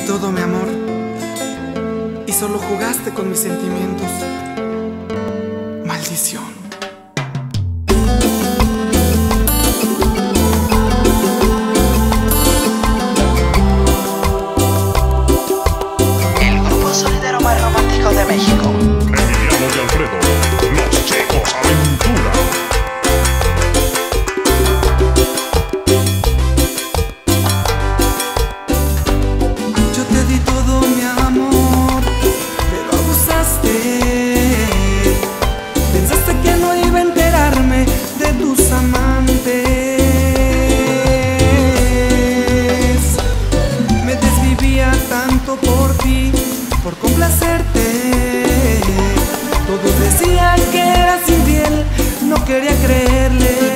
todo mi amor y solo jugaste con mis sentimientos. Maldición. El grupo solidero más romántico de México. Emiliano y Alfredo, los chicos aventura. Yo te di todo mi amor, pero abusaste. Pensaste que no iba a enterarme de tus amantes. Me desvivía tanto por ti, por complacerte. Todos decían que eras infiel, no quería creerle.